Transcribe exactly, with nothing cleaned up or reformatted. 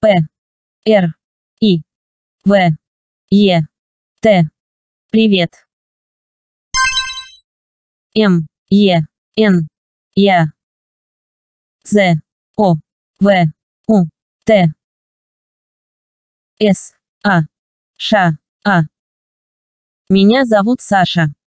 П, Р, И, В, Е, Т. Привет. М, Е, Н, Я, З, О, В, У, Т, С, А, Ш, А. Меня зовут Саша.